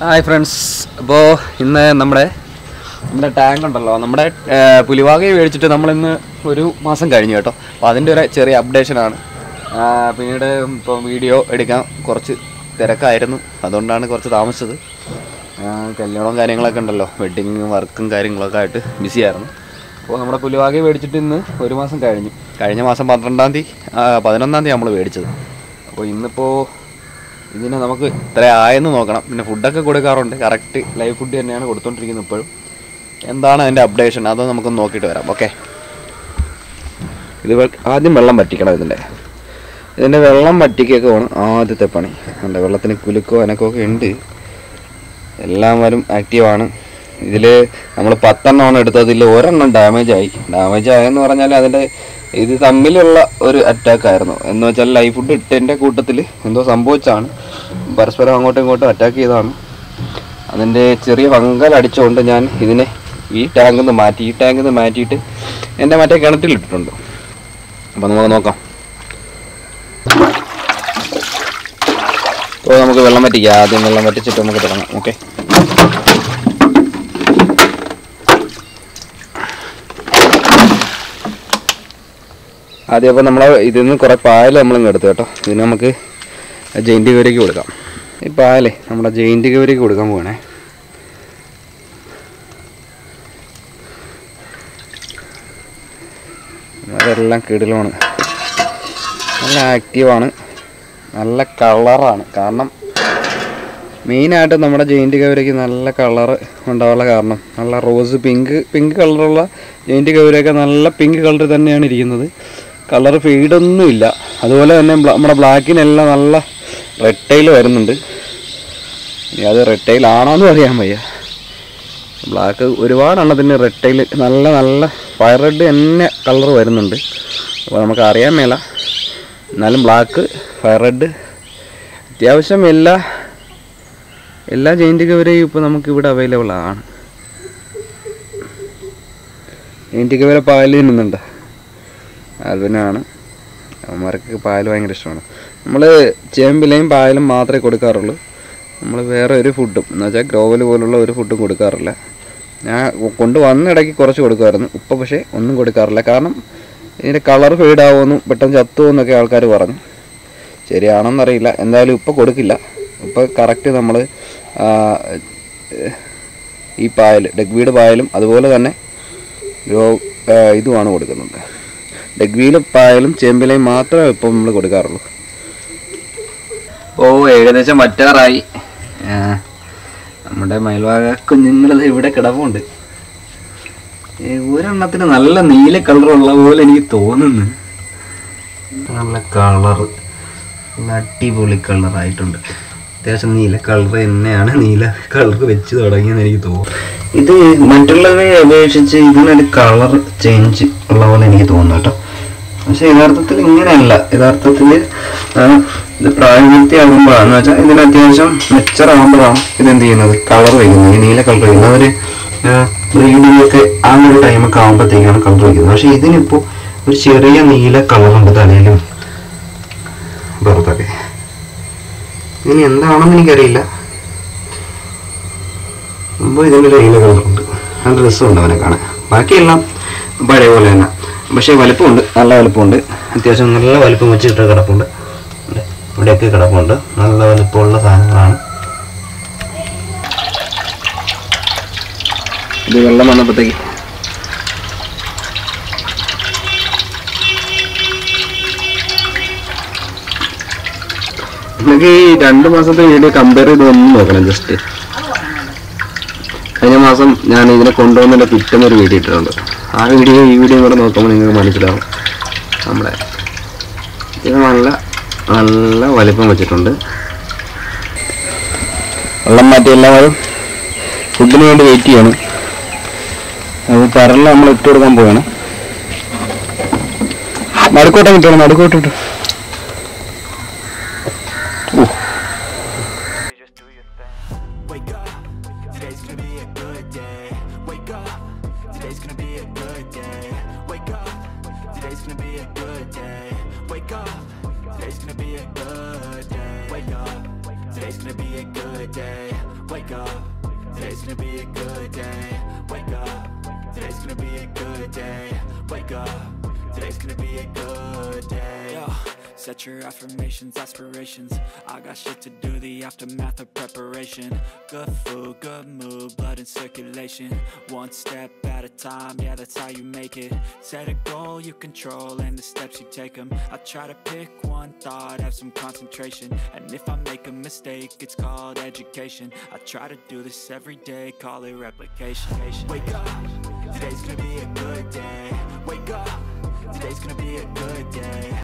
Hi friends, അപ്പോൾ ഇന്ന് നമ്മുടെ ടാങ്ക് ഉണ്ടല്ലോ, നമ്മുടെ പുലിവാകയെ മേടിച്ചിട്ട് നമ്മളിന്ന് ഒരു മാസം കഴിഞ്ഞു കേട്ടോ. അപ്പോൾ അതിൻ്റെ ഒരു ചെറിയ അപ്ഡേഷനാണ്. പിന്നീട് ഇപ്പോൾ വീഡിയോ എടുക്കാൻ കുറച്ച് തിരക്കായിരുന്നു, അതുകൊണ്ടാണ് കുറച്ച് താമസിച്ചത്. കല്യാണവും കാര്യങ്ങളൊക്കെ ഉണ്ടല്ലോ, വെഡ്ഡിങ് വർക്കും കാര്യങ്ങളൊക്കെ ആയിട്ട് ബിസിയായിരുന്നു. അപ്പോൾ നമ്മുടെ പുലിവാകയെ മേടിച്ചിട്ട് ഇന്ന് ഒരു മാസം കഴിഞ്ഞു. കഴിഞ്ഞ മാസം 11 നമ്മൾ മേടിച്ചത്. അപ്പോൾ ഇന്നിപ്പോൾ ഇതിനെ നമുക്ക് ഇത്ര ആയെന്ന് നോക്കണം. പിന്നെ ഫുഡൊക്കെ കൊടുക്കാറുണ്ട്, കറക്റ്റ് ലൈവ് ഫുഡ് തന്നെയാണ് കൊടുത്തുകൊണ്ടിരിക്കുന്നത് ഇപ്പോഴും. എന്താണ് അതിൻ്റെ അപ്ഡേഷൻ അതോ നമുക്കൊന്ന് നോക്കിയിട്ട് വരാം. ഓക്കെ, ഇത് ആദ്യം വെള്ളം വറ്റിക്കണം. ഇതിൻ്റെ വെള്ളം വറ്റിക്കൊക്കെ വേണം ആദ്യത്തെ പണി. ഉണ്ട്, വെള്ളത്തിന് കുലുക്കോ അനക്കമൊക്കെ ഉണ്ട്, എല്ലാം വരും ആക്റ്റീവാണ്. ഇതിൽ നമ്മൾ 10 എണ്ണമാണ് എടുത്തത്, ഇതിൽ ഒരെണ്ണം ഡാമേജ് ആയെന്ന് പറഞ്ഞാൽ അതിൻ്റെ ഇത് തമ്മിലുള്ള ഒരു അറ്റാക്കായിരുന്നു. എന്ന് വെച്ചാൽ ലൈഫ് ഫുഡ് ഇട്ടതിൻ്റെ കൂട്ടത്തിൽ എന്തോ സംഭവിച്ചാണ്, പരസ്പരം അങ്ങോട്ടും ഇങ്ങോട്ടും അറ്റാക്ക് ചെയ്തതാണ്. അതിൻ്റെ ചെറിയ ഫംഗൽ അടിച്ചുകൊണ്ട് ഞാൻ ഇതിനെ ഈ ടാങ്കിൽ നിന്ന് മാറ്റിയിട്ട് എൻ്റെ മറ്റേ കിണറ്റിലിട്ടിട്ടുണ്ട്. അപ്പോൾ നമുക്ക് നോക്കാം. അപ്പോൾ നമുക്ക് വെള്ളം വറ്റിക്കാം. ആദ്യം വെള്ളം വറ്റിച്ചിട്ട് നമുക്ക് തുടങ്ങാം. ഓക്കെ, ആദ്യം അപ്പോൾ നമ്മൾ ഇതിൽ നിന്ന് കുറേ പായൽ നമ്മളിങ്ങ് എടുത്തു കേട്ടോ. ഇതിന് നമുക്ക് ജെയിൻറ്റ് കവരയ്ക്ക് കൊടുക്കാം. ഈ പായലേ നമ്മുടെ ജെയിൻറ്റ് കവരയ്ക്ക് കൊടുക്കാൻ പോകണേ. അതെല്ലാം കിടിലമാണ്, നല്ല ആക്റ്റീവാണ്, നല്ല കളറാണ്. കാരണം മെയിനായിട്ട് നമ്മുടെ ജെയിൻറ്റ് കവരയ്ക്ക് നല്ല കളറ് ഉണ്ടാവാനുള്ള കാരണം നല്ല റോസ് പിങ്ക് കളറുള്ള ജെയിൻറ്റ് കവരയൊക്കെ നല്ല പിങ്ക് കളർ തന്നെയാണ് ഇരിക്കുന്നത്. കളർ ഫെയ്ഡൊന്നും ഇല്ല. അതുപോലെ തന്നെ നമ്മുടെ ബ്ലാക്കിനെല്ലാം നല്ല റെഡ് ടൈൽ വരുന്നുണ്ട്. ഇനി അത് റെഡ് ടൈൽ ആണോയെന്ന് അറിയാൻ വയ്യ. ബ്ലാക്ക് ഒരുപാടെണ്ണത്തിന് റെഡ് ടൈൽ നല്ല ഫയർ റെഡ് തന്നെ കളർ വരുന്നുണ്ട്. അപ്പോൾ നമുക്ക് അറിയാൻ മേല. എന്നാലും ബ്ലാക്ക്, ഫയർ റെഡ്, അത്യാവശ്യം എല്ലാ ജെയിൻറ്റ് കവരയും ഇപ്പോൾ നമുക്കിവിടെ അവൈലബിൾ ആണ്. ജെയിൻറ്റ് കവര പായൽ തിന്നുന്നുണ്ട്. അതിനാണ് അവന്മാർക്ക് പായൽ ഭയങ്കര ഇഷ്ടമാണ്. നമ്മൾ ചേമ്പിലയും പായലും മാത്രമേ കൊടുക്കാറുള്ളൂ. നമ്മൾ വേറെ ഒരു ഫുഡും എന്ന് വെച്ചാൽ ഗ്രോവൽ പോലുള്ള ഒരു ഫുഡും കൊടുക്കാറില്ല. ഞാൻ കൊണ്ടുവന്ന ഇടയ്ക്ക് കുറച്ച് കൊടുക്കുമായിരുന്നു, ഇപ്പോൾ പക്ഷേ ഒന്നും കൊടുക്കാറില്ല. കാരണം ഇതിൻ്റെ കളർ ഫെയ്ഡാവുമെന്നും പെട്ടെന്ന് ചത്തുവെന്നൊക്കെ ആൾക്കാർ പറഞ്ഞു. ശരിയാണെന്നറിയില്ല. എന്തായാലും ഇപ്പോൾ കൊടുക്കില്ല. ഇപ്പോൾ കറക്റ്റ് നമ്മൾ ഈ പായൽ ഡഗ്വീഡ് പായലും അതുപോലെ തന്നെ ഇതുമാണ് കൊടുക്കുന്നത്. ഡഗ്വീഡ് പായലും ചേമ്പിലയും മാത്രമേ ഇപ്പോൾ നമ്മൾ കൊടുക്കാറുള്ളൂ. ഓ, ഏകദേശം വറ്റാറായി. നമ്മുടെ മയിൽവാക കുഞ്ഞുങ്ങളത് ഇവിടെ കിടപ്പുണ്ട്. ഒരെണ്ണത്തിന് നല്ല നീല കളറുള്ള പോലെ എനിക്ക് തോന്നുന്നു. നല്ല കളറ്, നല്ല അടിപൊളി കളറായിട്ടുണ്ട്. അത്യാവശ്യം നീല കളർ തന്നെയാണ്, നീല കളർ വെച്ച് തുടങ്ങിയെന്ന് എനിക്ക് തോന്നുന്നു. ഇത് മറ്റുള്ളവയെ അപേക്ഷിച്ച് ഇതിനൊരു കളർ ചേഞ്ച് ഉള്ള പോലെ എനിക്ക് തോന്നുന്നു കേട്ടോ. പക്ഷെ യഥാർത്ഥത്തിൽ ഇങ്ങനെയല്ല. യഥാർത്ഥത്തിൽ ഇത് പ്രായപൂർത്തിയാകുമ്പോഴാണെന്ന് വെച്ചാൽ ഇതിന് അത്യാവശ്യം മെച്ചറാകുമ്പോഴാണ് ഇതെന്ത് ചെയ്യുന്നത്, കളർ വയ്ക്കുന്നത്, ഈ നീല കളർ വയ്ക്കുന്നത്. അവർ ബ്രീഡിങ്ങൊക്കെ ആ ഒരു ടൈമൊക്കെ ആകുമ്പോഴത്തേക്കാണ് കളർ വയ്ക്കുന്നത്. പക്ഷെ ഇതിനിപ്പോൾ ഒരു ചെറിയ നീല കളറുണ്ട് തലയിലും പുറത്തൊക്കെ. ഇനി എന്താണെന്ന് എനിക്കറിയില്ല. മുമ്പ് ഇതിൻ്റെ നീല കളറുണ്ട്, നല്ല രസമുണ്ട് അവനെ കാണാൻ. ബാക്കിയെല്ലാം പഴയ പോലെ തന്നെ. പക്ഷേ വലുപ്പമുണ്ട്, നല്ല വലുപ്പമുണ്ട്. അത്യാവശ്യം നല്ല വലുപ്പം വെച്ചിട്ട് കിടപ്പുണ്ട്. ഇവിടെയൊക്കെ കിടപ്പുണ്ട്, നല്ല വലുപ്പമുള്ള സാധനങ്ങളാണ്. ഇത് വെള്ളം വന്നപ്പോഴത്തേക്ക് നമുക്ക് ഈ 2 മാസത്തെ വീഡിയോ കമ്പയർ ചെയ്ത് ഒന്നും നോക്കണം. ജസ്റ്റ് കഴിഞ്ഞ മാസം ഞാൻ ഇതിനെ കൊണ്ടുവന്നതിൻ്റെ പിറ്റേന്നൊരു വീഡിയോ ഇട്ടിട്ടുണ്ട്. ആ ഈ വീഡിയോ കൂടെ നോക്കുമ്പോൾ നിങ്ങൾക്ക് മനസ്സിലാവും. നമ്മുടെ ഇത് നല്ല വലിപ്പം വെച്ചിട്ടുണ്ട്. വെള്ളം മാറ്റി എല്ലാവരും ഫുഡിന് വേണ്ടി വെയിറ്റ് ചെയ്യണം. അത് പരലിൽ നമ്മൾ ഇട്ട് കൊടുക്കാൻ പോവാണ്. നടുക്കോട്ടം കിട്ടണം, നടുക്കോട്ടിട്ട്. Today's gonna be a good day. Wake up. today's gonna be a good day. Wake up, today's gonna be a good day. Wake up, today's gonna be a good day. Yo, set your affirmations, aspirations. I got shit to do, the aftermath of preparation. Good food, good mood, blood in circulation. One step at a time, yeah, that's how you make it. Set a goal you control and the steps you take them. I try to pick one thought, have some concentration. And if I make a mistake, it's called education. I try to do this every day, call it replication. Wake up, today's gonna be a good day. Wake up, today's gonna be a good day.